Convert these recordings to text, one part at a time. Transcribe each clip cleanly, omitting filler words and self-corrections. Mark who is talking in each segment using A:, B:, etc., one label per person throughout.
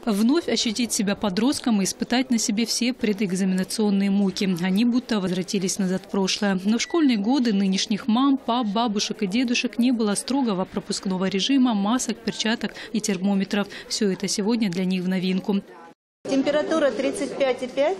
A: Вновь ощутить себя подростком и испытать на себе все предэкзаменационные муки. Они будто возвратились назад в прошлое. Но в школьные годы нынешних мам, пап, бабушек и дедушек не было строгого пропускного режима, масок, перчаток и термометров. Все это сегодня для них в новинку.
B: Температура 35,5.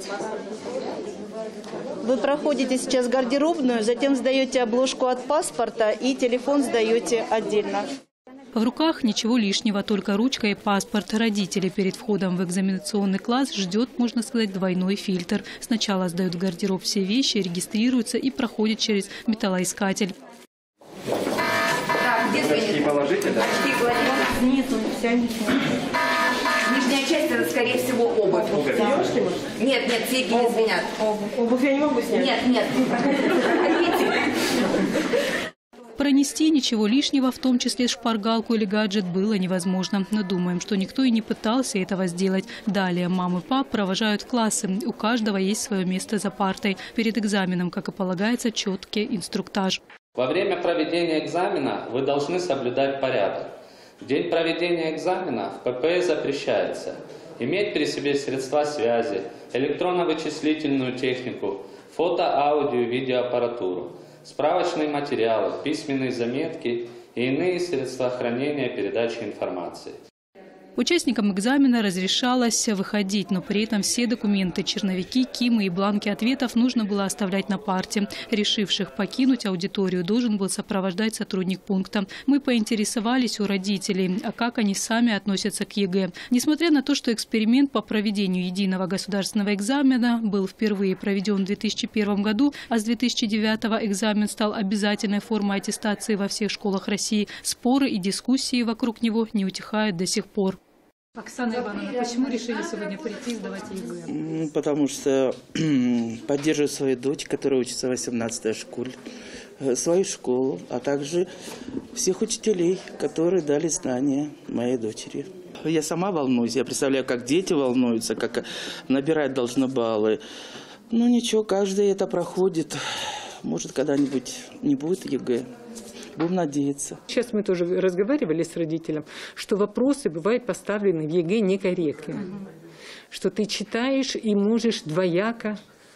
B: Вы проходите сейчас гардеробную, затем сдаете обложку от паспорта и телефон сдаете отдельно.
A: В руках ничего лишнего, только ручка и паспорт. Родители перед входом в экзаменационный класс ждет, можно сказать, двойной фильтр. Сначала сдают в гардероб все вещи, регистрируются и проходят через металлоискатель.
C: Так, где очки положите, да? Очки кладите снизу, вся нижняя часть, это, скорее всего, обувь. Нет, цепи не звенят.
B: Обувь я не могу снять?
C: Нет.
A: Пронести ничего лишнего, в том числе шпаргалку или гаджет, было невозможно. Но думаем, что никто и не пытался этого сделать. Далее мамы и пап провожают в классы. У каждого есть свое место за партой. Перед экзаменом, как и полагается, четкий инструктаж.
D: Во время проведения экзамена вы должны соблюдать порядок. В день проведения экзамена в ППС запрещается иметь при себе средства связи, электронно-вычислительную технику, фото, аудио, видеоаппаратуру, справочные материалы, письменные заметки и иные средства хранения и передачи информации.
A: Участникам экзамена разрешалось выходить, но при этом все документы, черновики, кимы и бланки ответов нужно было оставлять на парте. Решивших покинуть аудиторию должен был сопровождать сотрудник пункта. Мы поинтересовались у родителей, а как они сами относятся к ЕГЭ. Несмотря на то, что эксперимент по проведению единого государственного экзамена был впервые проведен в 2001 году, а с 2009 экзамен стал обязательной формой аттестации во всех школах России, споры и дискуссии вокруг него не утихают до сих пор. Оксана Ивановна, почему решили сегодня прийти и сдавать ЕГЭ?
E: Потому что поддерживаю свою дочь, которая учится в 18-й школе, свою школу, а также всех учителей, которые дали знания моей дочери. Я сама волнуюсь, я представляю, как дети волнуются, как набирать должны баллы. Ну ничего, каждый это проходит. Может, когда-нибудь не будет ЕГЭ. Будем надеяться.
F: Сейчас мы тоже разговаривали с родителем, что вопросы бывают поставлены в ЕГЭ некорректно. Что ты читаешь и можешь двояко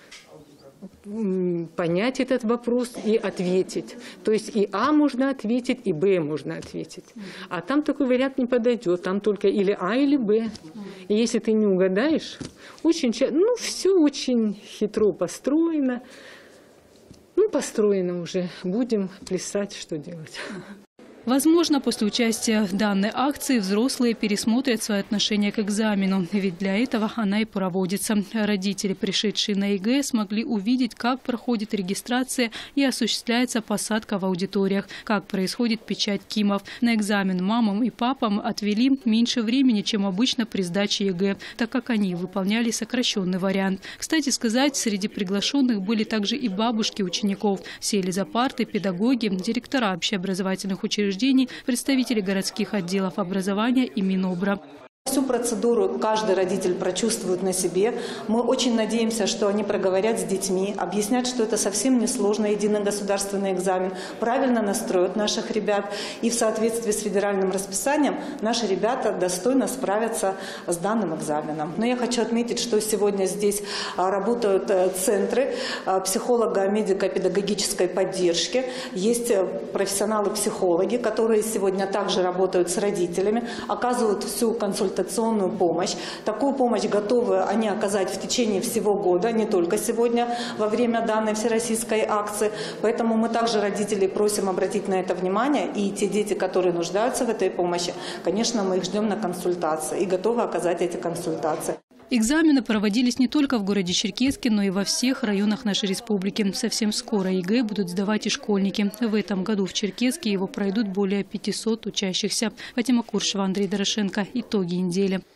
F: понять этот вопрос и ответить. То есть и А можно ответить, и Б можно ответить. А там такой вариант не подойдет. Там только или А, или Б. И если ты не угадаешь, все очень хитро построено. Построено уже. Будем плясать, что делать.
A: Возможно, после участия в данной акции взрослые пересмотрят свое отношение к экзамену. Ведь для этого она и проводится. Родители, пришедшие на ЕГЭ, смогли увидеть, как проходит регистрация и осуществляется посадка в аудиториях, как происходит печать КИМов. На экзамен мамам и папам отвели меньше времени, чем обычно при сдаче ЕГЭ, так как они выполняли сокращенный вариант. Кстати сказать, среди приглашенных были также и бабушки учеников. Сели за парты педагоги, директора общеобразовательных учреждений, представители городских отделов образования и Минобра.
G: Всю процедуру каждый родитель прочувствует на себе. Мы очень надеемся, что они проговорят с детьми, объяснят, что это совсем не сложно, единый государственный экзамен, правильно настроят наших ребят. И в соответствии с федеральным расписанием наши ребята достойно справятся с данным экзаменом. Но я хочу отметить, что сегодня здесь работают центры психолого-медико-педагогической поддержки. Есть профессионалы-психологи, которые сегодня также работают с родителями, оказывают всю консультационную помощь. Такую помощь готовы они оказать в течение всего года, не только сегодня во время данной всероссийской акции. Поэтому мы также родителей просим обратить на это внимание. И те дети, которые нуждаются в этой помощи, конечно, мы их ждем на консультации и готовы оказать эти консультации.
A: Экзамены проводились не только в городе Черкесске, но и во всех районах нашей республики. Совсем скоро ЕГЭ будут сдавать и школьники. В этом году в Черкесске его пройдут более 500 учащихся. Фатима Куршева, Андрей Дорошенко. Итоги недели.